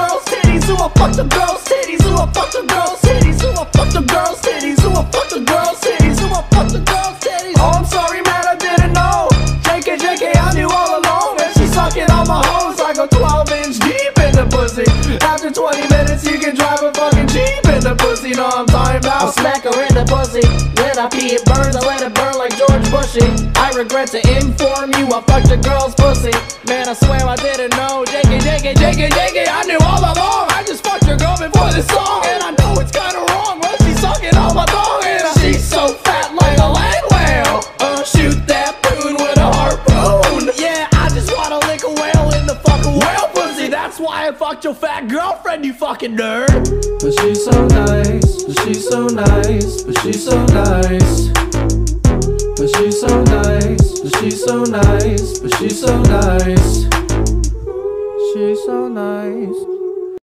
girls' titties? Who I fuck the girls' titties? Who I fuck the girls' titties? Who I fuck the girls' titties? Who I fuck the girls' titties? Who I fuck the girls' titties? Oh, I'm sorry, man, I didn't know. JK, I knew all along. And she sucking on my hoes like a 12-inch deep in the pussy. After 20 minutes, you can drive a fucking Jeep in the pussy. Know what I'm talking about? I'll smack her in the pussy. When I pee it burns, I let it burn like George Bushy. I regret to inform you, I fucked a girl's pussy. Man, I swear I didn't know. JK, I knew all along. I just fucked your girl before this song. And I know it's kinda wrong, but she's sucking on my thong. And she's so fat like a land whale. Shoot that poon with a harpoon. Yeah, I just wanna lick a whale in the fucking whale pussy. That's why I fucked your fat girlfriend, you fucking nerd. But she's so nice, but she's so nice, but she's so nice. But she's so nice, but she's so nice, but she's so nice. She's so nice.